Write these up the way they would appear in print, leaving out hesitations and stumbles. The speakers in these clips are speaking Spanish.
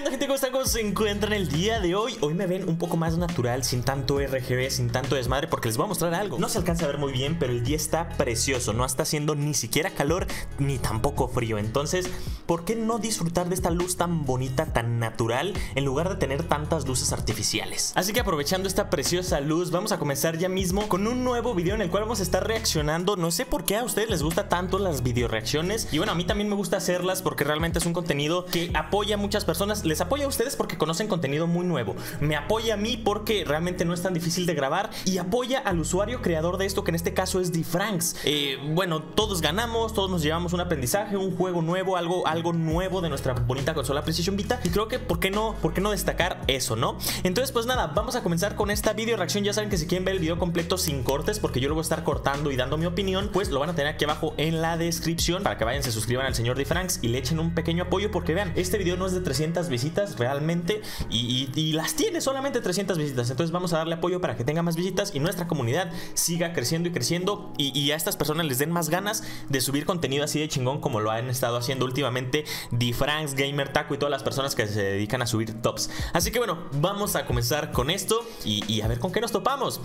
onda, gente? ¿Cómo están? ¿Cómo se encuentran el día de hoy? Hoy me ven un poco más natural, sin tanto RGB, sin tanto desmadre, porque les voy a mostrar algo. No se alcanza a ver muy bien, pero el día está precioso. No está haciendo ni siquiera calor, ni tampoco frío. Entonces, ¿por qué no disfrutar de esta luz tan bonita, tan natural, en lugar de tener tantas luces artificiales? Así que aprovechando esta preciosa luz, vamos a comenzar ya mismo con un nuevo video en el cual vamos a estar reaccionando. No sé por qué a ustedes les gusta tanto las video reacciones. Y bueno, a mí también me gusta hacerlas porque realmente es un contenido que apoya a muchas personas. Les apoya a ustedes porque conocen contenido muy nuevo. Me apoya a mí porque realmente no es tan difícil de grabar. Y apoya al usuario creador de esto, que en este caso es DeFranks. Bueno, todos ganamos, todos nos llevamos un aprendizaje, un juego nuevo, algo nuevo de nuestra bonita consola PlayStation Vita. Y creo que ¿por qué no destacar eso, no? Entonces pues nada, vamos a comenzar con esta video reacción. Ya saben que si quieren ver el video completo sin cortes, porque yo lo voy a estar cortando y dando mi opinión, pues lo van a tener aquí abajo en la descripción, para que vayan, se suscriban al señor DeFranks y le echen un pequeño apoyo, porque vean, este video no es de 300 visitas realmente, y las tiene solamente 300 visitas. Entonces vamos a darle apoyo para que tenga más visitas y nuestra comunidad siga creciendo y creciendo, y a estas personas les den más ganas de subir contenido así de chingón como lo han estado haciendo últimamente DeFranks, Gamer Taco y todas las personas que se dedican a subir tops. Así que bueno, vamos a comenzar con esto y a ver con qué nos topamos.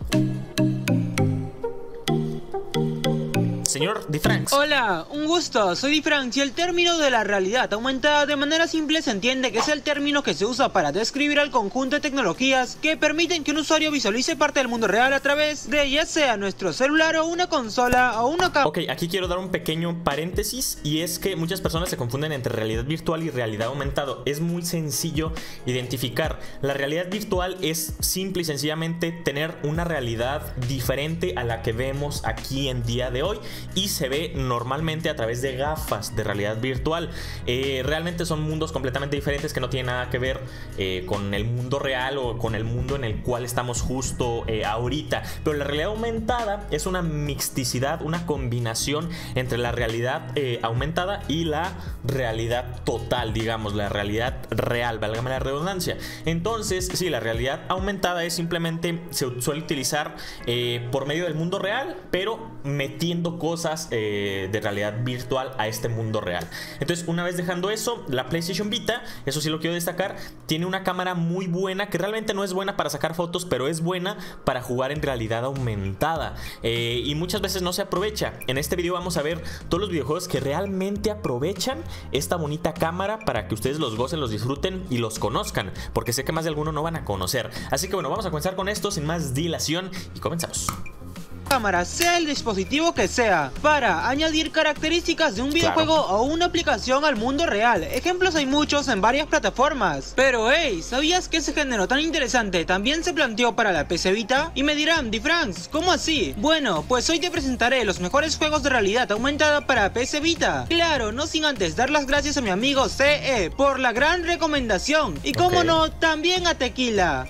Señor DeFranks. Hola, un gusto, soy DeFranks y el término de la realidad aumentada de manera simple se entiende que es el término que se usa para describir al conjunto de tecnologías que permiten que un usuario visualice parte del mundo real a través de ya sea nuestro celular o una consola o una cámara. Ok, aquí quiero dar un pequeño paréntesis, y es que muchas personas se confunden entre realidad virtual y realidad aumentada. Es muy sencillo identificar. La realidad virtual es simple y sencillamente tener una realidad diferente a la que vemos aquí en día de hoy, y se ve normalmente a través de gafas de realidad virtual. Realmente son mundos completamente diferentes que no tienen nada que ver con el mundo real o con el mundo en el cual estamos justo ahorita. Pero la realidad aumentada es una mixticidad, una combinación entre la realidad aumentada y la realidad total, digamos, la realidad real, válgame la redundancia. Entonces, sí, la realidad aumentada es simplemente, se suele utilizar por medio del mundo real, pero metiendo cosas de realidad virtual a este mundo real. Entonces, una vez dejando eso, la PlayStation Vita, eso sí lo quiero destacar, tiene una cámara muy buena, que realmente no es buena para sacar fotos, pero es buena para jugar en realidad aumentada, y muchas veces no se aprovecha. En este video vamos a ver todos los videojuegos que realmente aprovechan esta bonita cámara para que ustedes los gocen, los disfruten y los conozcan, porque sé que más de alguno no van a conocer. Así que bueno, vamos a comenzar con esto sin más dilación y comenzamos. Cámara, sea el dispositivo que sea, para añadir características de un videojuego o una aplicación al mundo real. Ejemplos hay muchos en varias plataformas. Pero hey, ¿sabías que ese género tan interesante también se planteó para la PC Vita? Y me dirán, DeFranks, ¿cómo así? Bueno, pues hoy te presentaré los mejores juegos de realidad aumentada para PC Vita. Claro, no sin antes dar las gracias a mi amigo CE por la gran recomendación. Y como no, también a Tequila.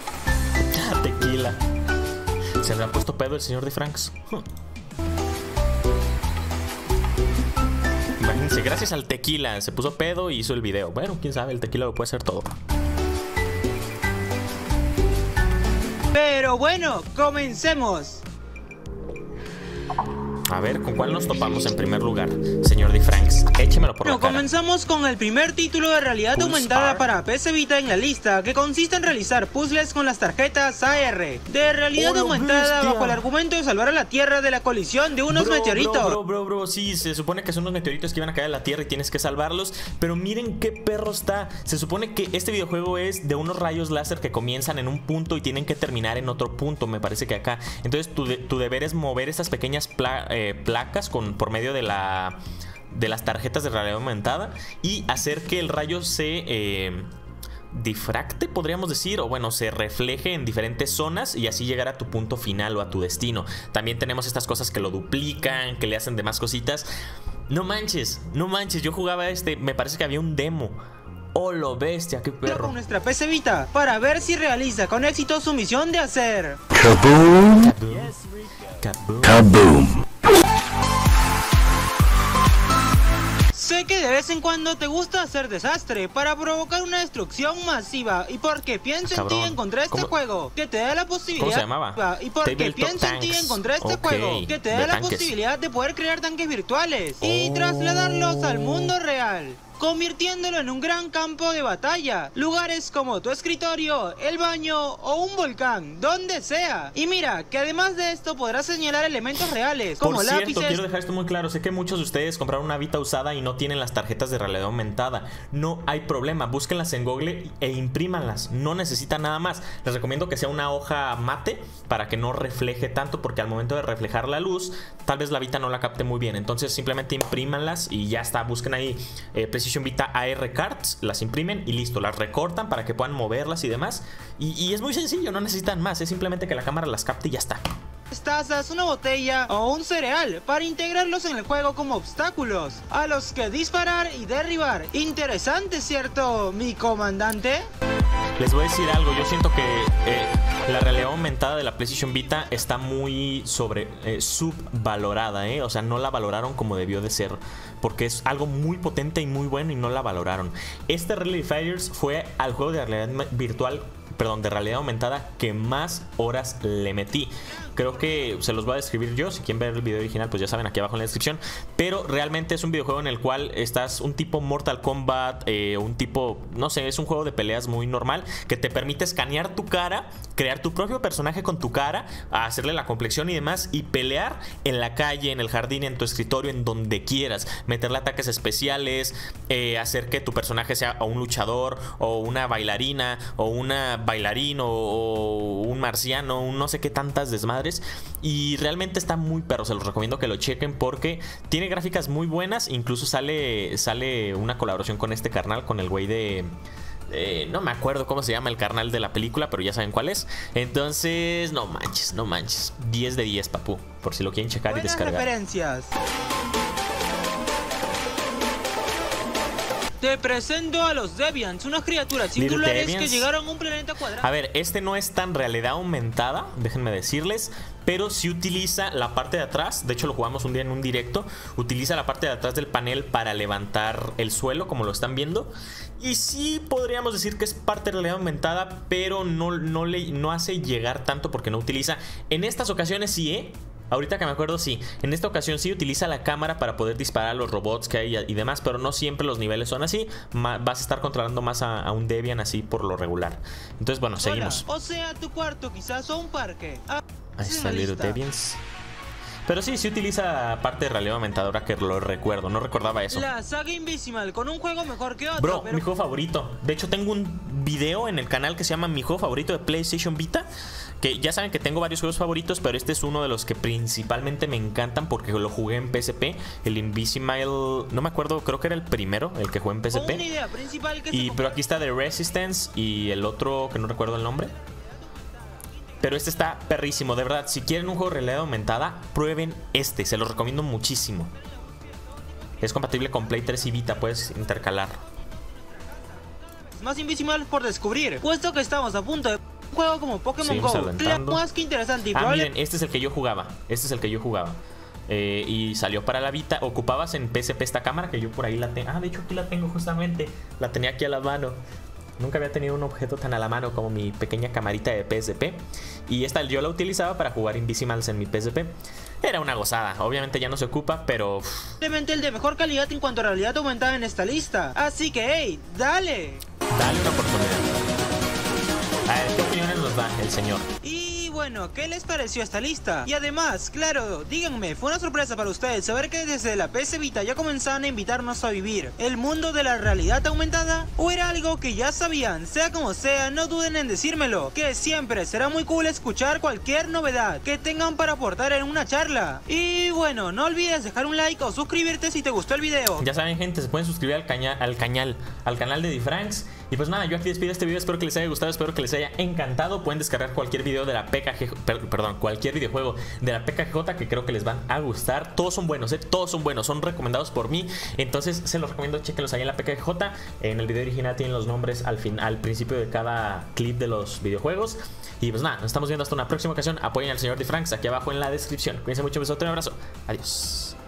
Tequila. ¿Se le ha puesto pedo el señor DeFranks? Imagínense, gracias al tequila se puso pedo y hizo el video. Bueno, quién sabe, el tequila lo puede hacer todo. Pero bueno, comencemos. A ver, ¿con cuál nos topamos en primer lugar, señor DeFranks? Échemelo por la cara. Comenzamos con el primer título de realidad aumentada para PC Vita en la lista, que consiste en realizar puzzles con las tarjetas AR de realidad aumentada bajo el argumento de salvar a la Tierra de la colisión de unos meteoritos. Bro, sí, se supone que son unos meteoritos que iban a caer a la Tierra y tienes que salvarlos, pero miren qué perro está. Se supone que este videojuego es de unos rayos láser que comienzan en un punto y tienen que terminar en otro punto, me parece que acá. Entonces tu deber es mover estas pequeñas placas por medio de las tarjetas de realidad aumentada y hacer que el rayo se difracte, podríamos decir, o bueno, se refleje en diferentes zonas y así llegar a tu punto final o a tu destino. También tenemos estas cosas que lo duplican, que le hacen demás cositas. No manches, yo jugaba me parece que había un demo. ¡Oh, lo bestia! ¡Qué perro! Con nuestra PC Vita para ver si realiza con éxito su misión de hacer Kaboom! Kaboom. Kaboom! Sé que de vez en cuando te gusta hacer desastre para provocar una destrucción masiva, y porque pienso en ti encontré este juego que te da la posibilidad. ¿Cómo se llamaba? Y porque pienso en ti encontré este juego que te da la posibilidad de poder crear tanques virtuales y trasladarlos al mundo real. convirtiéndolo en un gran campo de batalla. Lugares como tu escritorio, el baño o un volcán, donde sea. Y mira, que además de esto podrás señalar elementos reales, como por cierto, lápices. quiero dejar esto muy claro. Sé que muchos de ustedes compraron una Vita usada y no tienen las tarjetas de realidad aumentada. No hay problema, búsquenlas en Google e imprímanlas. No necesitan nada más. Les recomiendo que sea una hoja mate para que no refleje tanto, porque al momento de reflejar la luz, tal vez la Vita no la capte muy bien. Entonces simplemente imprímanlas y ya está. Busquen ahí Precision Vita AR Cards, las imprimen y listo. Las recortan para que puedan moverlas y demás. Y es muy sencillo, no necesitan más. Es simplemente que la cámara las capte y ya está. Tazas, una botella o un cereal para integrarlos en el juego como obstáculos a los que disparar y derribar. Interesante, ¿cierto, mi comandante? Les voy a decir algo, yo siento que la realidad aumentada de la PlayStation Vita está muy subvalorada, o sea, no la valoraron como debió de ser, porque es algo muy potente y muy bueno y no la valoraron. Este Reality Fighters fue al juego de realidad virtual, perdón, de realidad aumentada que más horas le metí. Creo que se los voy a describir yo. Si quieren ver el video original, pues ya saben, aquí abajo en la descripción. Pero realmente es un videojuego en el cual estás un tipo Mortal Kombat, un tipo, no sé, es un juego de peleas muy normal que te permite escanear tu cara, crear tu propio personaje con tu cara, hacerle la complexión y demás, y pelear en la calle, en el jardín, en tu escritorio, en donde quieras, meterle ataques especiales, hacer que tu personaje sea o un luchador, o una bailarina, o una bailarín, o un marciano, un no sé qué tantas desmadres. Y realmente está muy perro, se los recomiendo que lo chequen porque tiene gráficas muy buenas. Incluso sale una colaboración con este carnal, con el güey de... no me acuerdo cómo se llama el carnal de la película, pero ya saben cuál es. Entonces, no manches 10 de 10, papu, por si lo quieren checar. Buenas y descargar referencias. Te presento a los Deviants, unas criaturas singulares que llegaron a un planeta cuadrado. A ver, este no es tan realidad aumentada, déjenme decirles, pero sí utiliza la parte de atrás. De hecho lo jugamos un día en un directo. Utiliza la parte de atrás del panel para levantar el suelo, como lo están viendo. Y sí podríamos decir que es parte de realidad aumentada, pero no hace llegar tanto porque no utiliza. En estas ocasiones sí, ahorita que me acuerdo, sí. En esta ocasión sí utiliza la cámara para poder disparar a los robots que hay y demás, pero no siempre los niveles son así. Vas a estar controlando más a un Deviant así por lo regular. Entonces, bueno, seguimos. O sea, tu cuarto quizás o un parque. Ahí está Little Deviants. Pero sí utiliza parte de realidad aumentadora, que lo recuerdo. No recordaba eso. La saga Invisimal, con un juego mejor que otro. Bro, mi juego favorito. De hecho, tengo un video en el canal que se llama Mi juego favorito de PlayStation Vita. Que ya saben que tengo varios juegos favoritos, pero este es uno de los que principalmente me encantan porque lo jugué en PSP. El Invisimal, no me acuerdo, creo que era el primero, el que jugué en PSP. Una idea principal que pero aquí está The Resistance y el otro que no recuerdo el nombre. Pero este está perrísimo, de verdad. Si quieren un juego de realidad aumentada, prueben este, se los recomiendo muchísimo. Es compatible con Play 3 y Vita, puedes intercalar. Más Invisimal por descubrir, puesto que estamos a punto de un juego como Pokémon Go. Más que interesante y miren, este es el que yo jugaba. Y salió para la Vita. Ocupabas en PSP esta cámara que yo por ahí la tengo. De hecho aquí la tengo justamente. La tenía aquí a la mano. Nunca había tenido un objeto tan a la mano como mi pequeña camarita de PSP. Y esta yo la utilizaba para jugar Invisimals en mi PSP. Era una gozada, obviamente ya no se ocupa, pero... Simplemente el de mejor calidad en cuanto a realidad aumentada en esta lista. Así que, hey, dale una oportunidad. A ver, ¿qué opiniones nos da el señor? Y bueno, ¿qué les pareció esta lista? Y además, claro, díganme, ¿fue una sorpresa para ustedes saber que desde la PS Vita ya comenzaban a invitarnos a vivir el mundo de la realidad aumentada? ¿O era algo que ya sabían? Sea como sea, no duden en decírmelo, que siempre será muy cool escuchar cualquier novedad que tengan para aportar en una charla. Y bueno, no olvides dejar un like o suscribirte si te gustó el video. Ya saben, gente, se pueden suscribir al canal de Difranks. Y pues nada, yo aquí despido este video, espero que les haya gustado, espero que les haya encantado. Pueden descargar cualquier video de la cualquier videojuego de la PKG, que creo que les van a gustar. Todos son buenos, todos son buenos, son recomendados por mí. Entonces se los recomiendo, chequenlos ahí en la PKG. En el video original tienen los nombres al principio de cada clip de los videojuegos. Y pues nada, nos estamos viendo hasta una próxima ocasión. Apoyen al señor Difranks aquí abajo en la descripción. Cuídense mucho, un besote, un abrazo. Adiós.